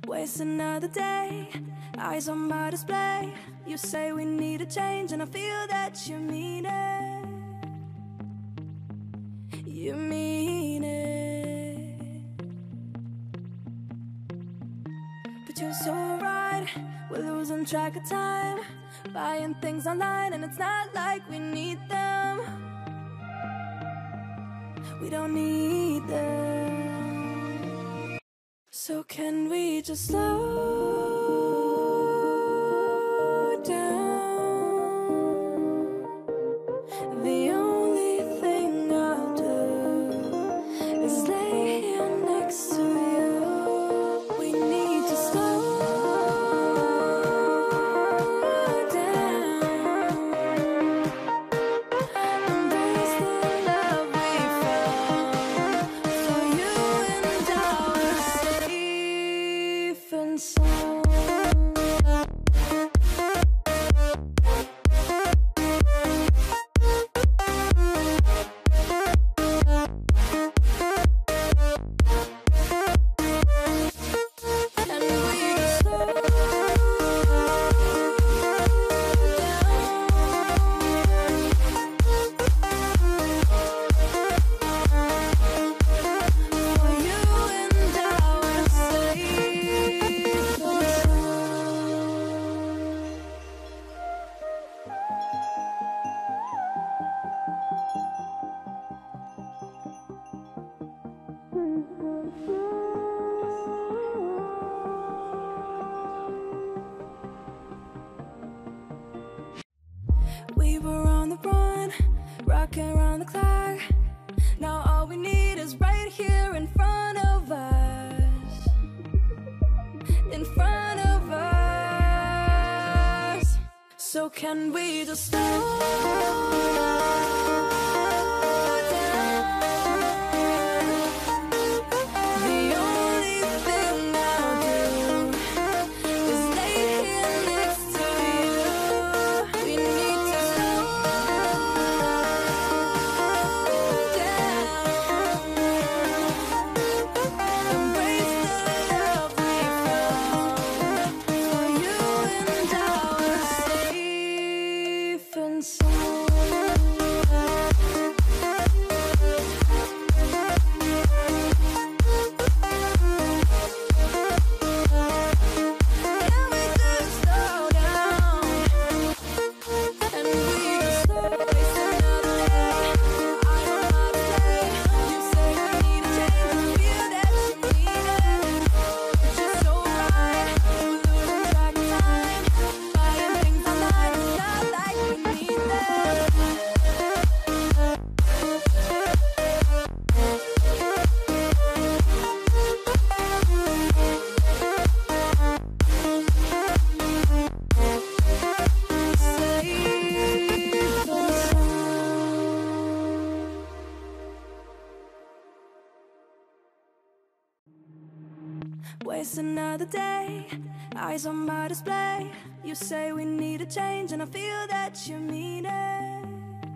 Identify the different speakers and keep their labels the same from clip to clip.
Speaker 1: Waste another day, eyes on my display. You say we need a change and I feel that you mean it. You mean it. But you're so right, we're losing track of time, buying things online and it's not like we need them. We don't need them. So can we just slow down? The only thing I'll do is lay here next to you. We need to slow down. Embrace the love we found. For you and I were safe and sound. We were on the run, rocking around the clock. Now all we need is right here in front of us. In front of us. So can we just slow down? The only thing I'll do is lay here next to you. We need to slow down. Embrace the love we found. For you and I were safe and sound. Can we just slow down? And we just slow waste another day. I'm on my display. You say we need a change, I feel that you mean it. But you're so right, we're losing track of time, buying things online, it's not like we need them. Waste another day, eyes on my display. You say we need a change and I feel that you mean it.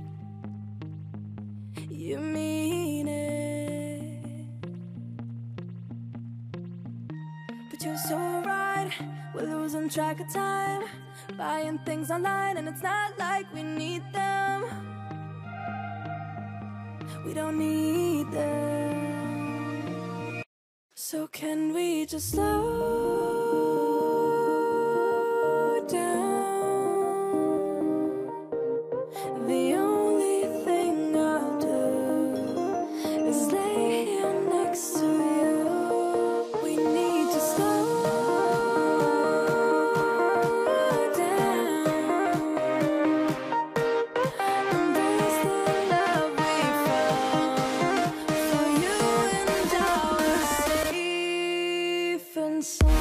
Speaker 1: You mean it. But you're so right, we're losing track of time, buying things online and it's not like we need them. We don't need them. So can we just slow down? The only thing I'll do is lay here next to you. We need to slow down. Embrace the love we found. For you and I were safe and sound.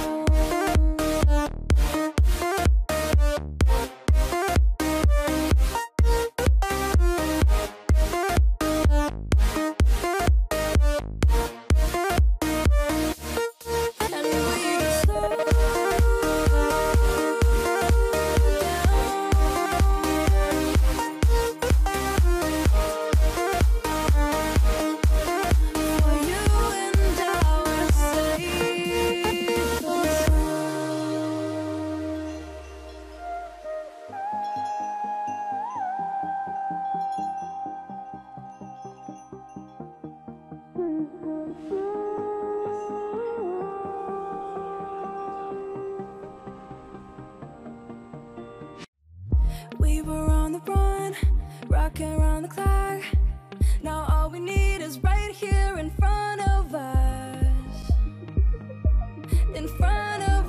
Speaker 1: We were on the run, rocking around the clock. Now all we need is right here in front of us. In front of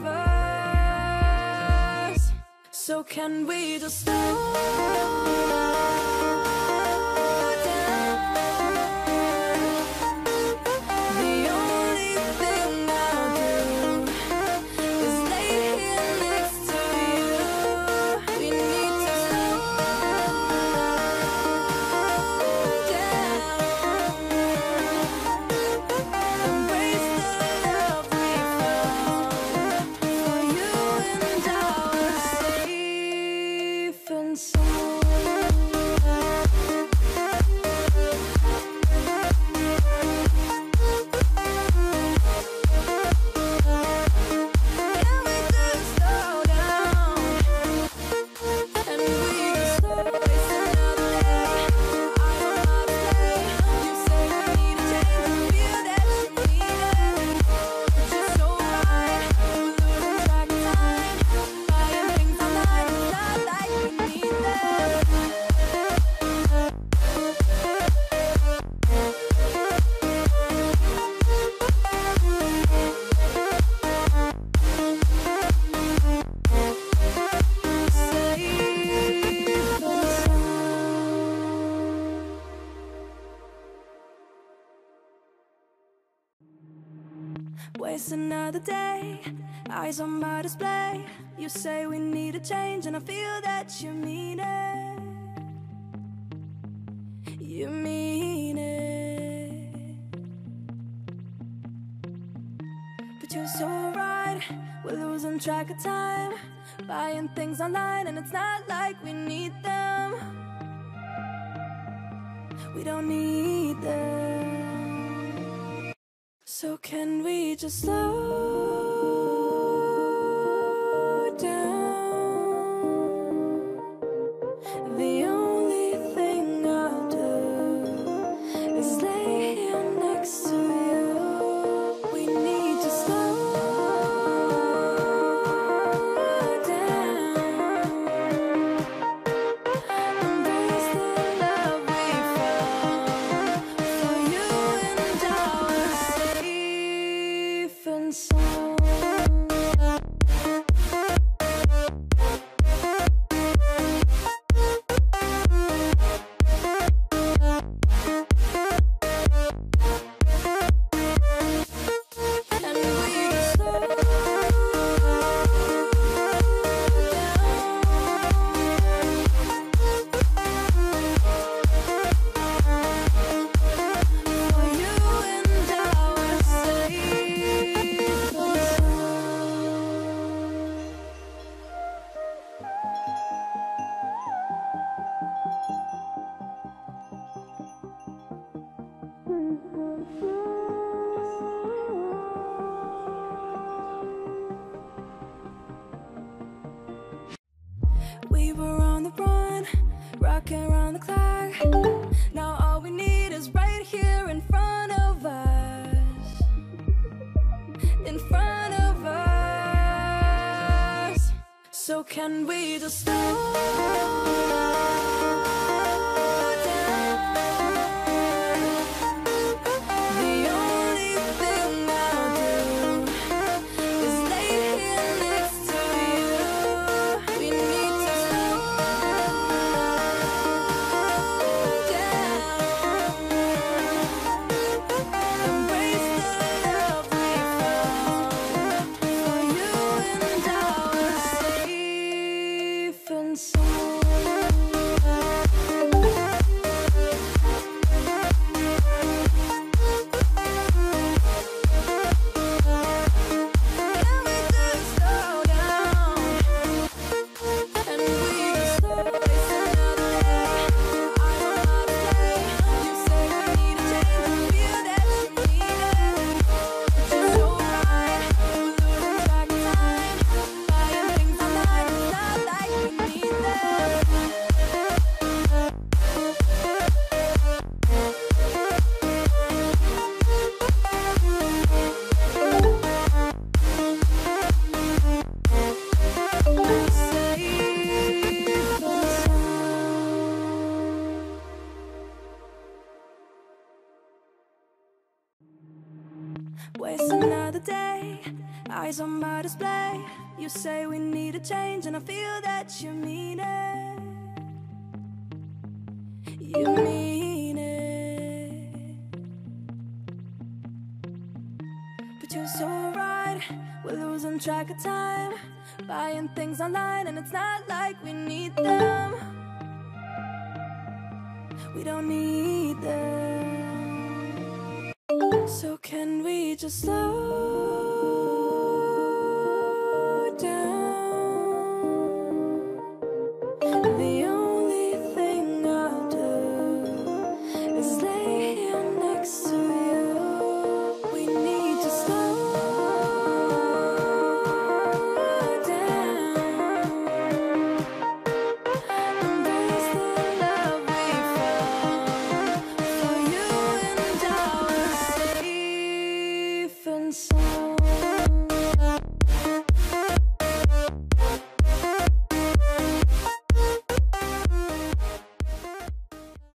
Speaker 1: us. So can we just slow down? The only thing I'll do is lay here next to you. We need to slow down. Embrace the love we found. For you and I were safe and sound. Can we just slow down? And we just slow waste another day. I don't know how to play. You say we need a change, feel that you need it. But you're so right, we're losing track of time. Buying things online, it's not like we need them. Waste another day, eyes on my display. You say we need a change, and I feel that you mean it. You mean it. But you're so right, we're losing track of time. Buying things online, and it's not like we need them. We don't need them. So can we just slow down? The only thing I'll do is lay here next to you. We need to slow down. Embrace the love we found. For you and I were safe and sound. And we just slow down. For you and I were safe and sound. We were on the run, rocking around the clock. Now all we need is right here in front of us. In front of us. So can we just slow down? The only thing I'll do is lay here next to you. We need to slow down. Embrace the love we found. For you and I were safe and sound. day, eyes on my display. You say we need a change, and I feel that you mean it. You mean it. But you're so right, we're losing track of time, buying things online, and it's not like we need them. We don't need them. So can we just slow down? The only thing I'll do is lay here next to you. We need to slow down. Embrace the love we found. For you and I were safe and sound.